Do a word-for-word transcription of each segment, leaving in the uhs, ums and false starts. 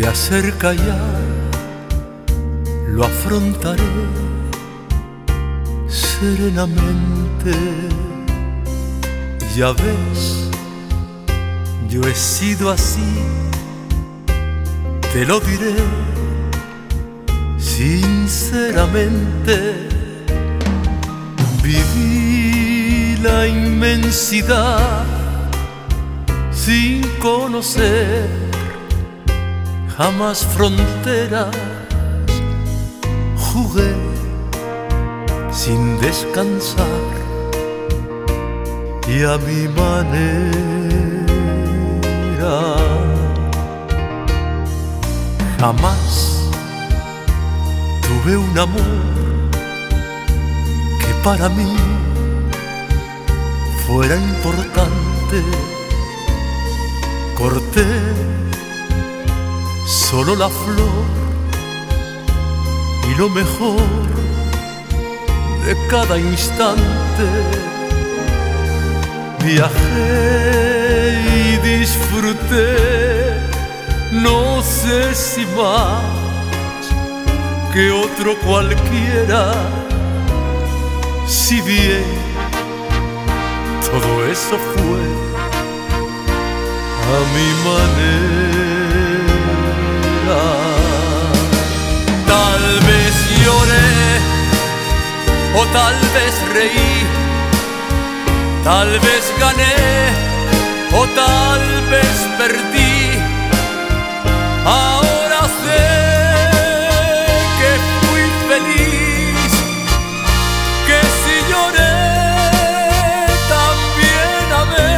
se acerca ya, lo afrontaré serenamente. Ya ves, yo he sido así, te lo diré sinceramente. Viví la inmensidad sin conocer jamás fronteras, jugué sin descansar y a mi manera. Jamás tuve un amor que para mí fuera importante. Corté solo la flor y lo mejor de cada instante. Viajé y disfruté, no sé si más que otro cualquiera. Si bien todo eso fue a mi manera. Tal vez lloré o tal vez reí, tal vez gané o tal vez perdí. Ahora sé que fui feliz, que si lloré también amé.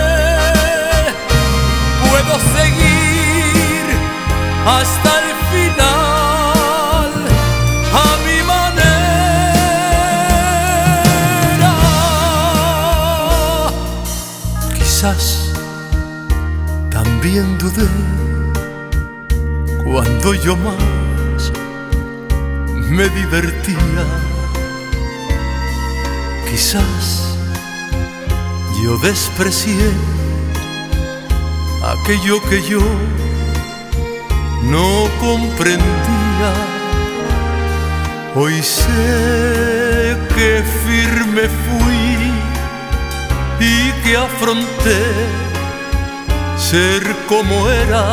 Puedo seguir hasta el final a mi manera. Quizás también dudé cuando yo más me divertía. Quizás yo desprecié aquello que yo no comprendía. Hoy sé que firme fui y que afronté ser como era,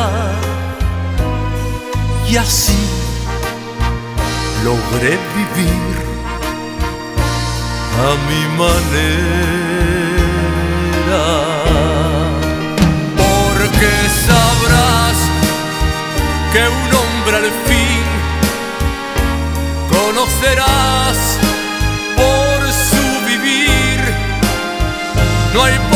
y así logré vivir a mi manera. Porque sabrás que un hombre al fin conocerás por su vivir. No hay